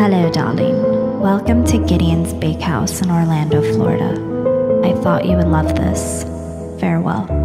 Hello, darling. Welcome to Gideon's Bakehouse in Orlando, Florida. I thought you would love this. Farewell.